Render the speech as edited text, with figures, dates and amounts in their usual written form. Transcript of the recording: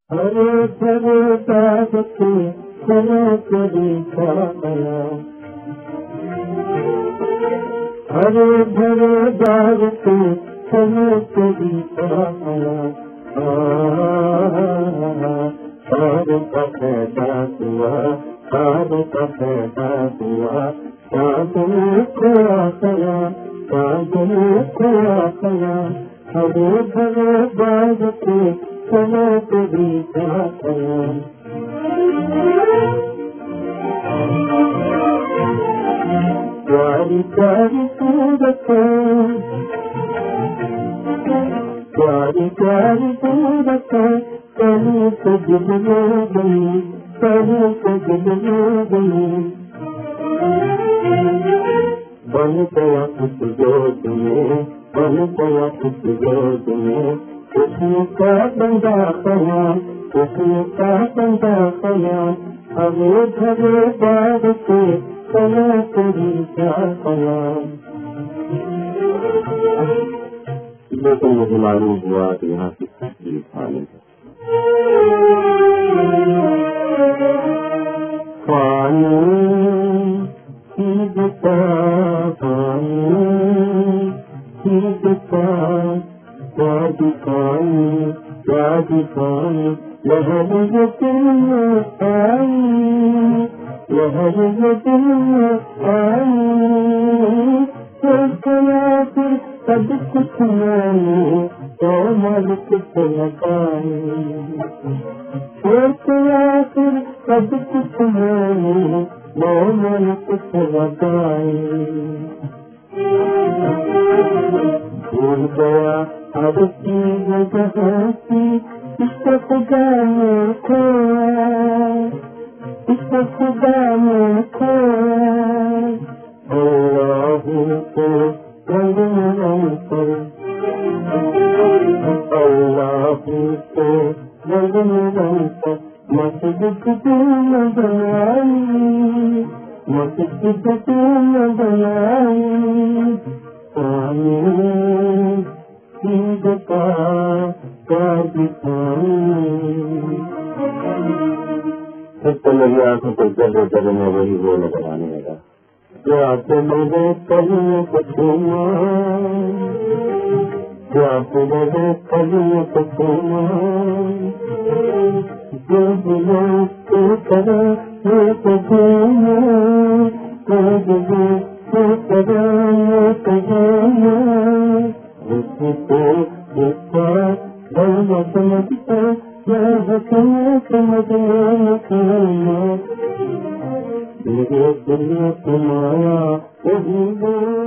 हरे भरे बाग के फूलों को देखा गया, हरे भरे बाग के फूलों को देखा गया। सारे का पैदा हुआ, सारे का पैदा हुआ, साधने को आया, साधने को आया। हरे भरे बाग के फूलों को देखा गया। प्यारी प्यारी सूरत, प्यारी प्यारी सूरत, कहीं से दिल में गई, कहीं से दिल में गई। बन गया कुछ जोत में, बन गया कुछ जोत में, किसी का बंदा खया, किसी का बंदा खया। हरे भरे बाग के फूलों को देखा गया। लेकिन मुझे मालूम हुआ कि यहाँ की तस्वीर खाने का पानी सीधता, पानी सीधता, क्या दिखाई, क्या दिखाई। लहर ये दिल में आई, लहर ये दिल में आई। सब कुछ मैंने तो मन कुछ लगाए, फिर सब कुछ मैंने तो मन कुछ लगाए। भूल गया हर चीज जहाँ की, इसको खुदा में खोया, इसको खुदा में खोया। अल्लाह को रंग रंग पर, अल्लाह को रंग रंग पर। मस्जिद तुम बनाई, मस्जिद तुम बनाई। पानी सीध का क्या दिखाई। तो मेरी आंखों को जगह जगह में वही वो नजर आने लगा। क्या तुम्हारे कलियों को छूना, क्या तुम्हारे कलियों को छूना। जो दिलों की तरह ये तो घूमा, जो दिलों की तरह ये तो घूमा। उसको देखा धर्म समझता, मैं हसीना समझना खाना। मेरे दिल तुम्हारा वही